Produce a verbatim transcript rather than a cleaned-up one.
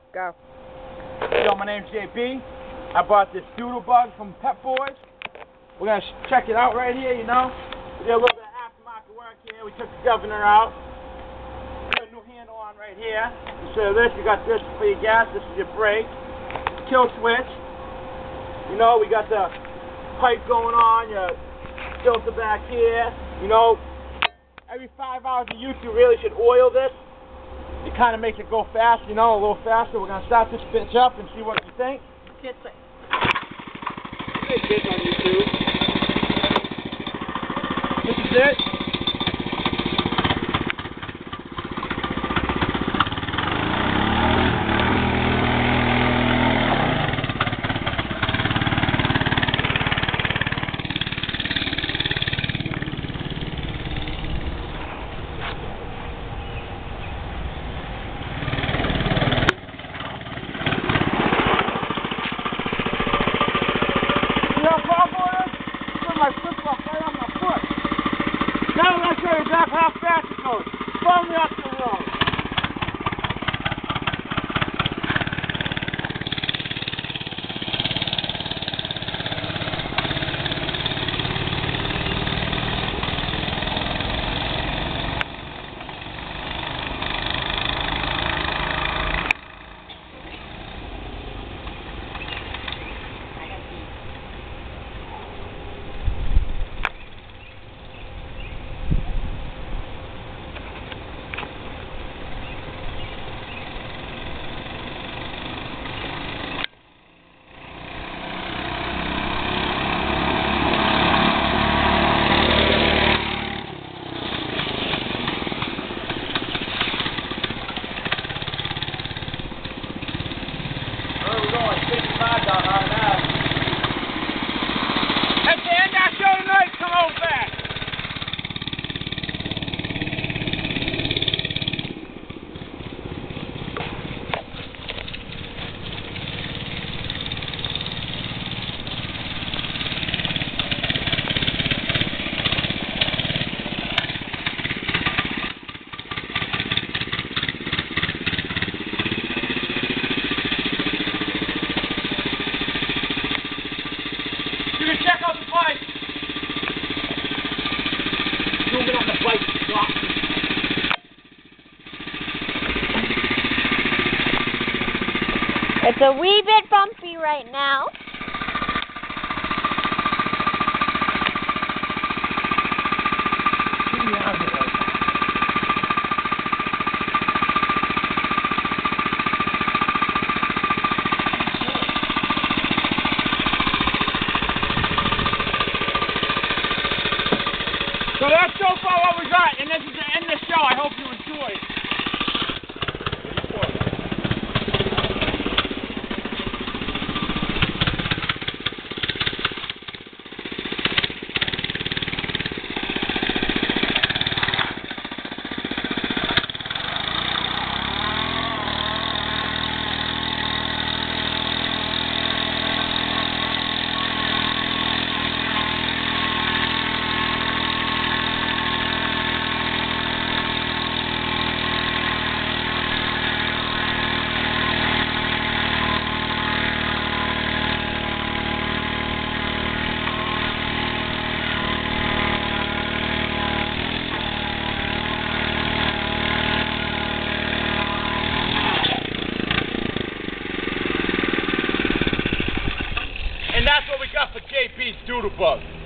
Go. Yo, my name's J B. I bought this doodle bug from Pet Boys. We're going to check it out right here, you know. We did a little bit of aftermarket work here. We took the governor out. Put a new handle on right here. Instead of this, you got this for your gas. This is your brake. Kill switch. You know, we got the pipe going on, your filter back here. You know, every five hours of use, you really should oil this. It kind of makes it go fast, you know, a little faster. We're going to start this bitch up and see what you think. Kids say. Big bitch on YouTube. This is it. My foot off right on my foot. Now I'm going to show you exactly how fast it goes. Follow me up the road. At the end of our show tonight, come on back. You can check out the pipe. Zoom in on the pipe. It's a wee bit bumpy right now. So that's so far what we got, and this is the end of the show. I hope you enjoyed. And that's what we got for J P's Doodle Bug.